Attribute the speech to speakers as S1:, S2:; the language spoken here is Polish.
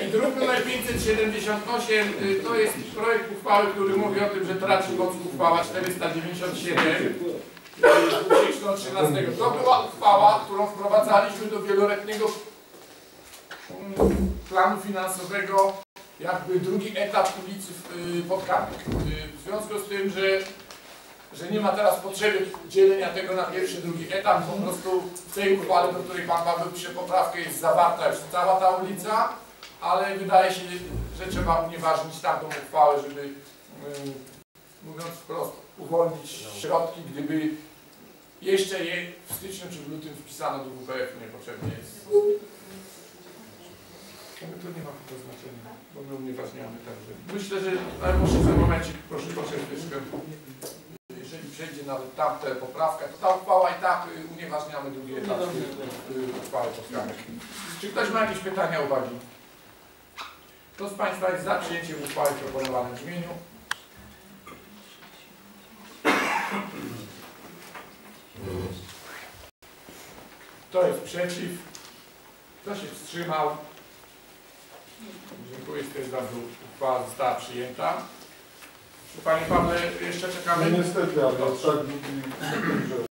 S1: Druk nr 578 to jest projekt uchwały, który mówi o tym, że traci moc uchwała 497 z 2013. To była uchwała, którą wprowadzaliśmy do wieloletniego planu finansowego, jakby drugi etap ulicy Podkarpik. W związku z tym, że nie ma teraz potrzeby dzielenia tego na pierwszy, drugi etap, po prostu w tej uchwale, do której Pan Paweł pisze poprawkę, jest zawarta już cała ta ulica, ale wydaje się, że trzeba unieważnić tamtą uchwałę, żeby, mówiąc wprost, uwolnić środki, gdyby jeszcze je w styczniu czy w lutym wpisano do WPF, niepotrzebnie jest. To nie ma to znaczenia, bo my unieważniamy także. Myślę, że, ale muszę w tym momencie, proszę troszeczkę, jeżeli przejdzie nawet tamte poprawka, to ta uchwała i tak unieważniamy drugi etap uchwały Podkarpik. Czy ktoś ma jakieś pytania, uwagi? Kto z Państwa jest za przyjęciem uchwały w proponowanym brzmieniu? Kto jest przeciw? Kto się wstrzymał? Dziękuję, stwierdzam, że uchwała została przyjęta. Panie Pawle, jeszcze czekamy.
S2: No niestety, ale tak